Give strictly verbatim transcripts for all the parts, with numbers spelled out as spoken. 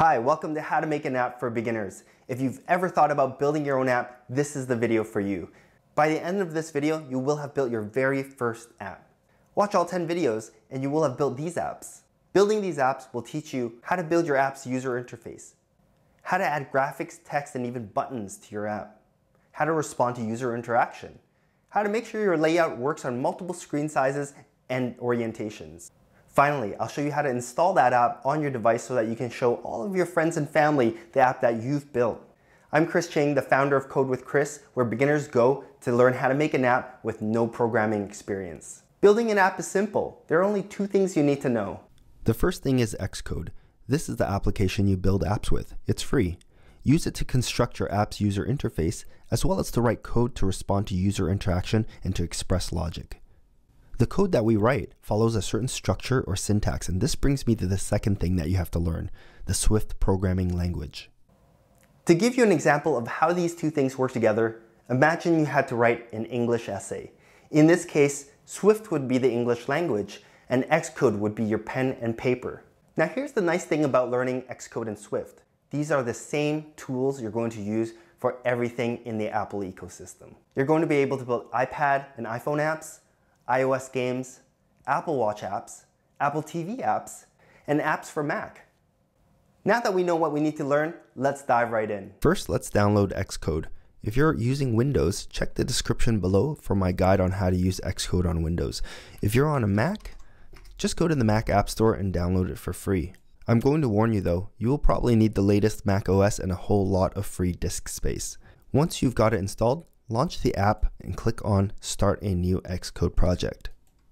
Hi, welcome to How to Make an App for Beginners. If you've ever thought about building your own app, this is the video for you. By the end of this video, you will have built your very first app. Watch all ten videos and you will have built these apps. Building these apps will teach you how to build your app's user interface, how to add graphics, text, and even buttons to your app, how to respond to user interaction, how to make sure your layout works on multiple screen sizes and orientations. Finally, I'll show you how to install that app on your device so that you can show all of your friends and family the app that you've built. I'm Chris Chang, the founder of Code with Chris, where beginners go to learn how to make an app with no programming experience. Building an app is simple. There are only two things you need to know. The first thing is Xcode. This is the application you build apps with. It's free. Use it to construct your app's user interface, as well as to write code to respond to user interaction and to express logic. The code that we write follows a certain structure or syntax, and this brings me to the second thing that you have to learn, the Swift programming language. To give you an example of how these two things work together, imagine you had to write an English essay. In this case, Swift would be the English language, and Xcode would be your pen and paper. Now here's the nice thing about learning Xcode and Swift. These are the same tools you're going to use for everything in the Apple ecosystem. You're going to be able to build iPad and iPhone apps, iOS games, Apple Watch apps, Apple T V apps, and apps for Mac. Now that we know what we need to learn, let's dive right in. First, let's download Xcode. If you're using Windows, check the description below for my guide on how to use Xcode on Windows. If you're on a Mac, just go to the Mac App Store and download it for free. I'm going to warn you though, you will probably need the latest Mac O S and a whole lot of free disk space. Once you've got it installed, launch the app and click on Start a New Xcode Project.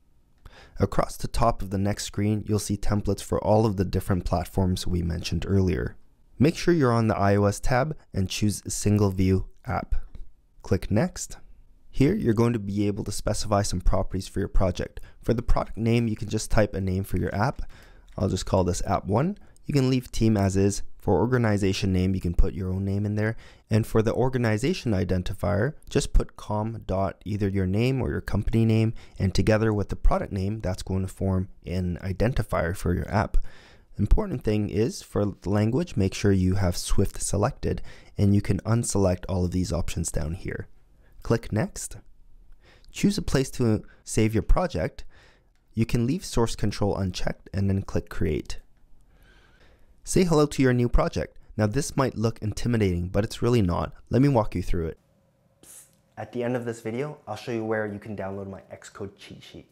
Across the top of the next screen, you'll see templates for all of the different platforms we mentioned earlier. Make sure you're on the iOS tab and choose Single View App. Click Next. Here, you're going to be able to specify some properties for your project. For the product name, you can just type a name for your app. I'll just call this app one. You can leave team as is. For organization name, you can put your own name in there. And for the organization identifier, just put com dot either your name or your company name, and together with the product name, that's going to form an identifier for your app. Important thing is, for the language, make sure you have Swift selected, and you can unselect all of these options down here. Click Next. Choose a place to save your project. You can leave source control unchecked and then click Create. Say hello to your new project. Now this might look intimidating, but it's really not. Let me walk you through it. At the end of this video, I'll show you where you can download my Xcode cheat sheet.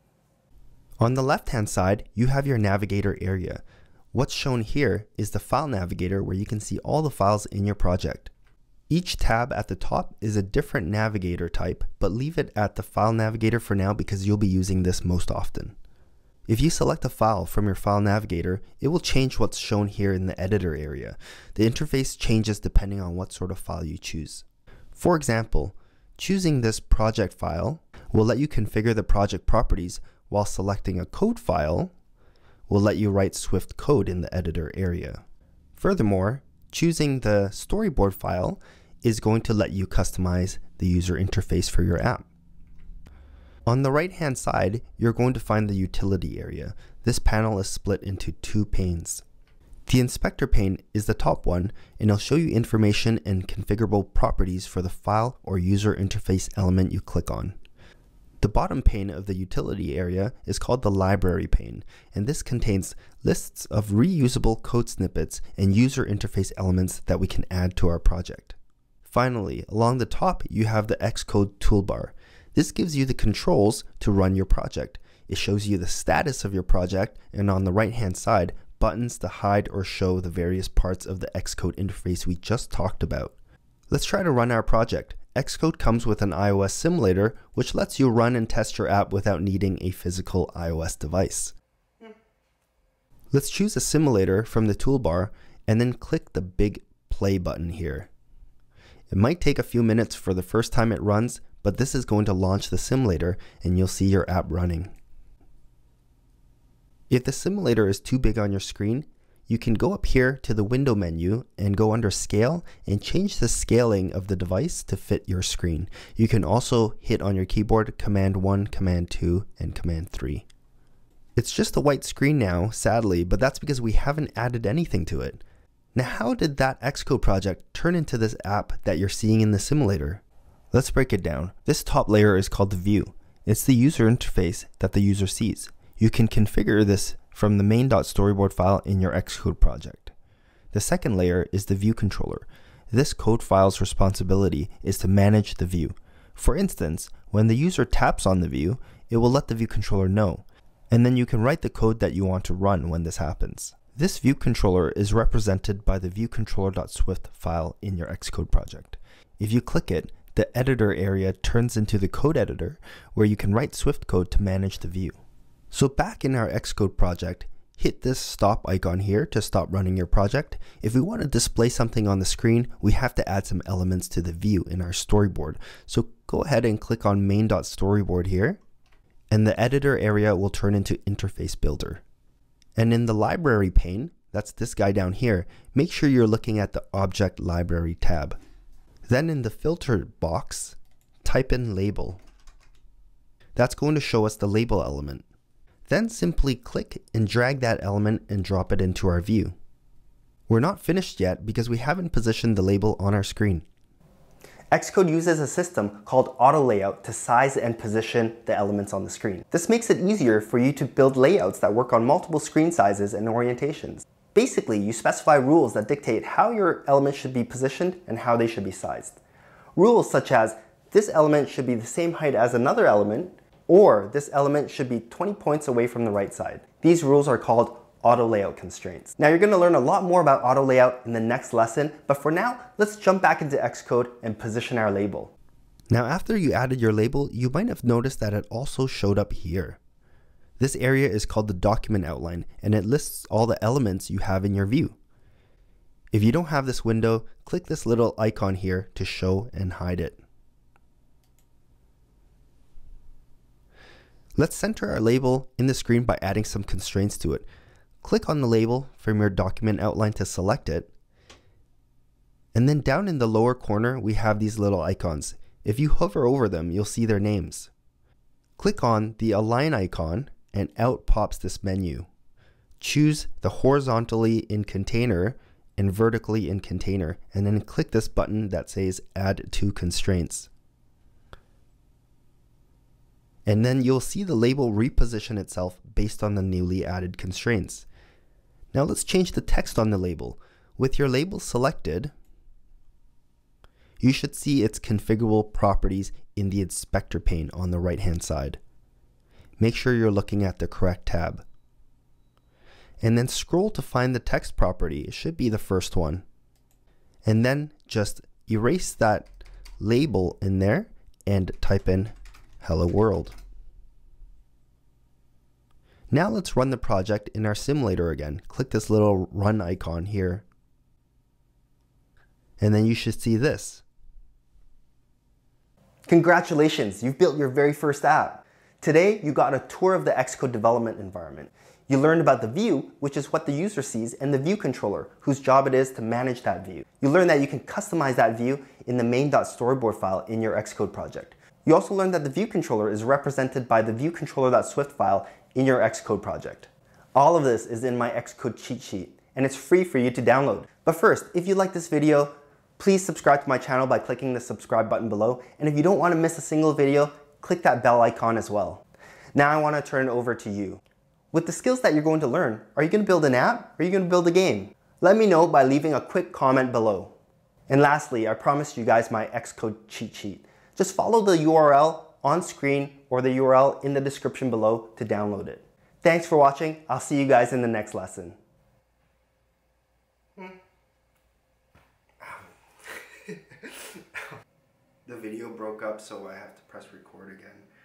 On the left-hand side, you have your navigator area. What's shown here is the file navigator where you can see all the files in your project. Each tab at the top is a different navigator type, but leave it at the file navigator for now because you'll be using this most often. If you select a file from your file navigator, it will change what's shown here in the editor area. The interface changes depending on what sort of file you choose. For example, choosing this project file will let you configure the project properties, while selecting a code file will let you write Swift code in the editor area. Furthermore, choosing the storyboard file is going to let you customize the user interface for your app. On the right hand side, you're going to find the utility area. This panel is split into two panes. The inspector pane is the top one, and it'll show you information and configurable properties for the file or user interface element you click on. The bottom pane of the utility area is called the library pane, and this contains lists of reusable code snippets and user interface elements that we can add to our project. Finally, along the top, you have the Xcode toolbar. This gives you the controls to run your project. It shows you the status of your project, and on the right hand side, buttons to hide or show the various parts of the Xcode interface we just talked about. Let's try to run our project. Xcode comes with an iOS simulator, which lets you run and test your app without needing a physical iOS device. Mm. Let's choose a simulator from the toolbar and then click the big play button here. It might take a few minutes for the first time it runs, but this is going to launch the simulator and you'll see your app running. If the simulator is too big on your screen, you can go up here to the window menu and go under Scale and change the scaling of the device to fit your screen. You can also hit on your keyboard Command one, Command two, and Command three. It's just a white screen now, sadly, but that's because we haven't added anything to it. Now, how did that Xcode project turn into this app that you're seeing in the simulator? Let's break it down. This top layer is called the view. It's the user interface that the user sees. You can configure this from the main.storyboard file in your Xcode project. The second layer is the view controller. This code file's responsibility is to manage the view. For instance, when the user taps on the view, it will let the view controller know, and then you can write the code that you want to run when this happens. This view controller is represented by the viewcontroller.swift file in your Xcode project. If you click it, the editor area turns into the code editor where you can write Swift code to manage the view. So back in our Xcode project, hit this stop icon here to stop running your project. If we want to display something on the screen, we have to add some elements to the view in our storyboard. So go ahead and click on main.storyboard here, and the editor area will turn into interface builder. And in the library pane, that's this guy down here, make sure you're looking at the object library tab. Then in the filter box, type in label. That's going to show us the label element. Then simply click and drag that element and drop it into our view. We're not finished yet because we haven't positioned the label on our screen. Xcode uses a system called AutoLayout to size and position the elements on the screen. This makes it easier for you to build layouts that work on multiple screen sizes and orientations. Basically, you specify rules that dictate how your elements should be positioned and how they should be sized. Rules such as this element should be the same height as another element, or this element should be twenty points away from the right side. These rules are called AutoLayout constraints. Now you're going to learn a lot more about AutoLayout in the next lesson, but for now, let's jump back into Xcode and position our label. Now after you added your label, you might have noticed that it also showed up here. This area is called the document outline, and it lists all the elements you have in your view. If you don't have this window, click this little icon here to show and hide it. Let's center our label in the screen by adding some constraints to it. Click on the label from your document outline to select it. And then down in the lower corner, we have these little icons. If you hover over them, you'll see their names. Click on the align icon and out pops this menu. Choose the horizontally in container and vertically in container, and then click this button that says add to constraints. And then you'll see the label reposition itself based on the newly added constraints. Now let's change the text on the label. With your label selected, you should see its configurable properties in the inspector pane on the right hand side. Make sure you're looking at the correct tab. And then scroll to find the text property. It should be the first one. And then just erase that label in there and type in hello world. Now let's run the project in our simulator again. Click this little run icon here. And then you should see this. Congratulations, you've built your very first app. Today, you got a tour of the Xcode development environment. You learned about the view, which is what the user sees, and the view controller, whose job it is to manage that view. You learned that you can customize that view in the main.storyboard file in your Xcode project. You also learned that the view controller is represented by the viewcontroller.swift file in your Xcode project. All of this is in my Xcode cheat sheet, and it's free for you to download. But first, if you like this video, please subscribe to my channel by clicking the subscribe button below, and if you don't want to miss a single video, click that bell icon as well. Now I want to turn it over to you. With the skills that you're going to learn, are you going to build an app or are you going to build a game? Let me know by leaving a quick comment below. And lastly, I promised you guys my Xcode cheat sheet. Just follow the U R L on screen or the U R L in the description below to download it. Thanks for watching. I'll see you guys in the next lesson. The video broke up, so I have to press record again.